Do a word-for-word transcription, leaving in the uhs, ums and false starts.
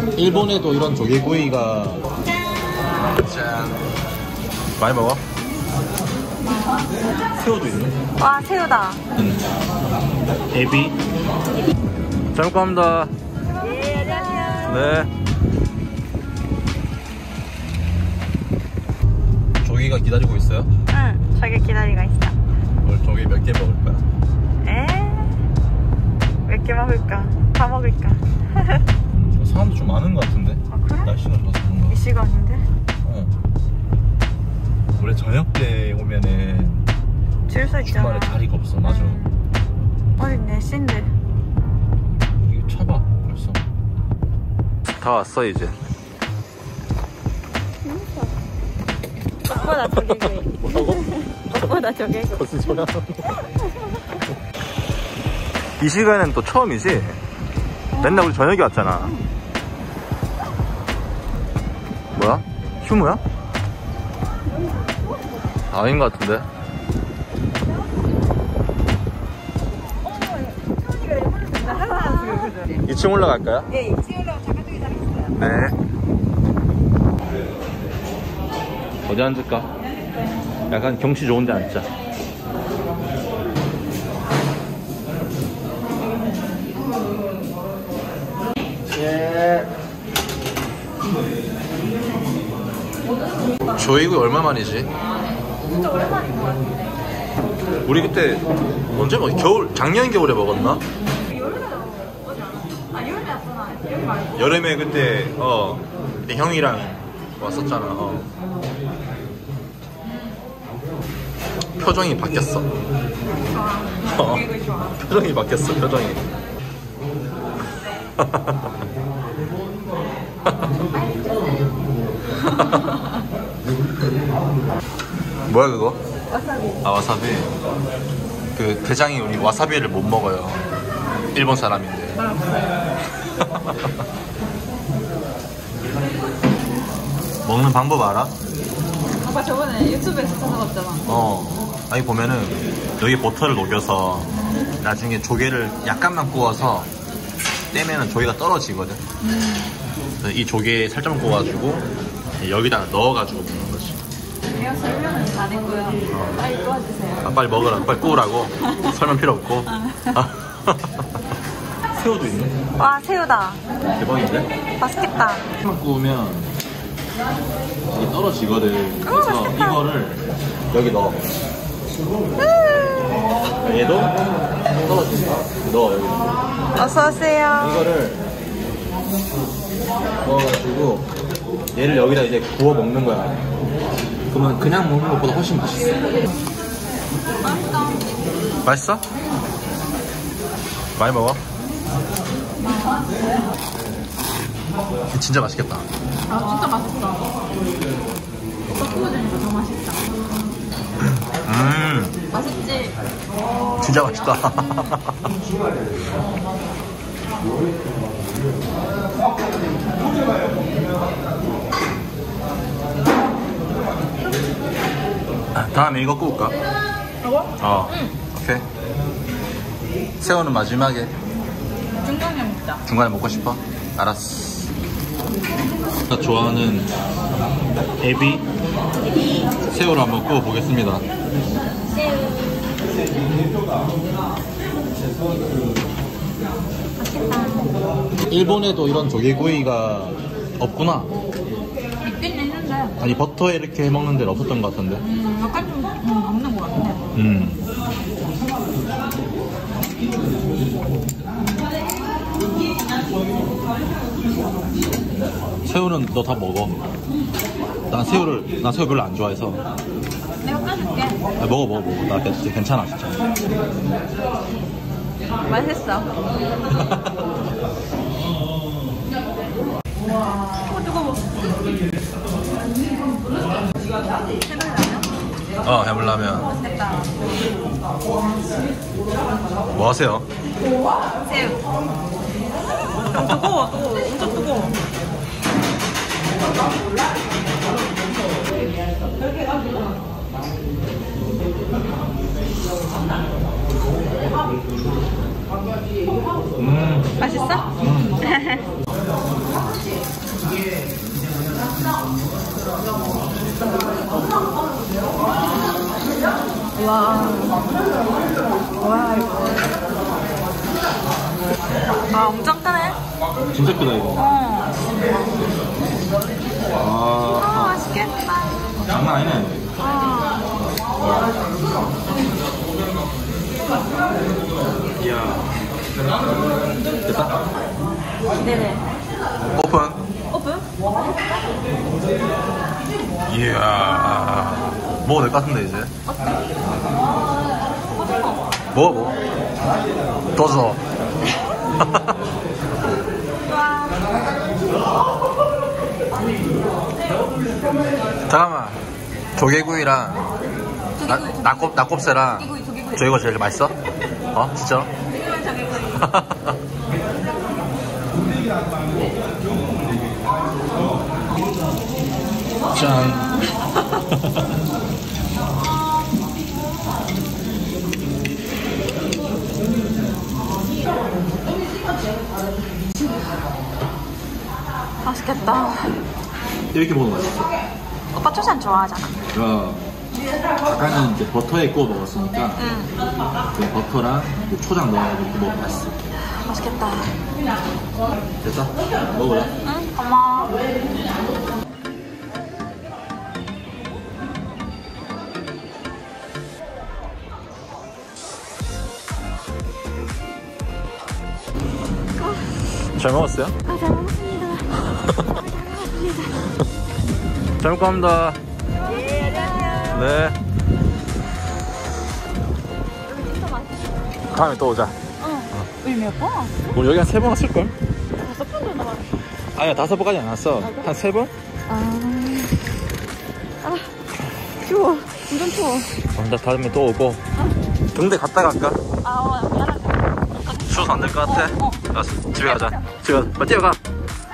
일본에도 이런 조개구이가 짠 많이 먹어? 새우도 있네. 와, 새우다. 응. 에비. 잘 먹고 갑니다. 네, 안녕하세요. 네. 조개가 기다리고 있어요? 응, 저기 기다리고 있어. 오늘 조개 몇 개 먹을 거야? 에? 몇 개 먹을까? 다 먹을까? 사람도 좀 많은 것 같은데? 아, 그래? 날씨가 좋아서 그런가? 이 시간인데? 어. 원래 저녁 때 오면은 줄 서 있잖아. 주말에 자리가 없어. 맞아. 음. 어디 네 시인데? 이거 차봐 벌써. 다 왔어 이제. 떡보다 조개구이. 뭐라고? 떡보다 조개구이. 무슨 소리야? 이 시간엔 또 처음이지? 맨날 우리 저녁에 왔잖아. 뭐야? 휴무야? 아닌 것 같은데? 이 층 올라갈까요? 예, 이 층 올라가면 잠깐 저기 자리 있어요. 네. 어디 앉을까? 약간 경치 좋은 데 앉자. 예. 조이구이 얼마만이지? 진짜 오랜만인 것 같은데. 우리 그때 언제 먹었? 겨울 작년 겨울에 먹었나? 여름에 오지 않았어? 아, 여름에 왔잖아. 여름 말고. 여름에 그때 어 그때 형이랑 왔었잖아. 어. 표정이 바뀌었어. 좋아. 어. 조개구이 좋아. 표정이 바뀌었어. 표정이. 뭐야 그거? 와사비. 아 와사비. 그 대장이 우리 와사비를 못 먹어요. 일본 사람인데. 먹는 방법 알아? 아빠 저번에 유튜브에서 찾아봤잖아. 어. 아니 보면은 여기 버터를 녹여서 나중에 조개를 약간만 구워서 떼면은 조개가 떨어지거든. 그래서 이 조개에 살짝만 구워가지고 여기다가 넣어가지고 먹는 거지. 내가 설명은 다 됐고요. 빨리 도와주세요. 아, 빨리 먹으라. 빨리 구우라고. 설명 필요 없고. 아. 새우도 있네. 와, 새우다. 대박인데? 맛있겠다. 만 구우면 이게 떨어지거든. 그래서 맛있겠다. 이거를 여기 넣어. 얘도 떨어진다. 넣어 여기. 어서오세요. 이거를 넣어가지고 얘를 여기다 이제 구워 먹는 거야. 그러면 그냥 먹는 것보다 훨씬 맛있어. 맛있다. 맛있어? 많이 먹어? 진짜 맛있겠다. 아, 진짜 맛있다. 오빠 구워주니까 더 맛있다. 음, 맛있지? 진짜 맛있다. 다음에 이거 구울까? 이거? 어. 응. 오케이. 새우는 마지막에. 중간에 먹자. 중간에 먹고 싶어? 알았어. 제가 좋아하는 에비 새우를 한번 구워 보겠습니다. 맛있겠다. 일본에도 이런 조개구이가 없구나. 있긴 있는데, 아니 버터에 이렇게 해 먹는 데는 없었던 것 같은데. 음, 약간 좀 음, 먹는 것 같아. 음. 새우는 너 다 먹어. 난 새우를 난 새우 별로 안 좋아해서. 내가 까줄게. 아, 먹어 먹어 먹어. 나 진짜 괜찮아 진짜. 맛있어. 어, 뜨거워. 해물라면? 어 해물라면. 맛있겠다. 뭐 하세요? 새우. 어, 뜨거워, 뜨거워. 엄청 뜨거워. 음. 맛있어? 음. 와. 와, 이거. 아, 엄청 크네. 진짜 크다 이거. 어. 아, 아, 맛있겠다. 장난 아니네. 아. 이야. 됐다. 네네. 오픈. 오픈? 이야. 먹어도 될 것 같은데 이제. 먹어 먹어. 더 줘. 잠깐만. 조개구이랑 나, 낙곱, 낙곱새랑 조개구이, 조개구이. 조개가 제일 맛있어? 어? 진짜? 조개구이, 조개구이. 짠. 맛있겠다. 이렇게 먹으면 맛있어. 오빠 초장 좋아하잖아. 어, 아까는 이제 버터에 구워 먹었으니까 응. 그 버터랑 그 초장 넣어가지고 이렇게 먹으면 맛있어. 맛있겠다. 됐어? 먹어보자. 응, 고마워. 잘 먹었어요? 아, 잘 먹었습니다. 잘 먹고 갑니다. 네, 안녕. 네. 여기 진짜 맛있어. 다음에 또 오자. 어. 우리 몇 번? 우리 여기 한 세 번 왔을걸? 다섯 번 정도 왔어. 아니야, 다섯 번까지 안 왔어. 한 세 번? 아. 아, 추워. 완전 추워. 어, 나 다음에 또 오고. 등대 갔다 갈까? 아, 어, 미안하다. 추워서 안 될 것 같아. 어, 어. 알았어, 집에 가자. 집에 가자. 빨리 뛰어가.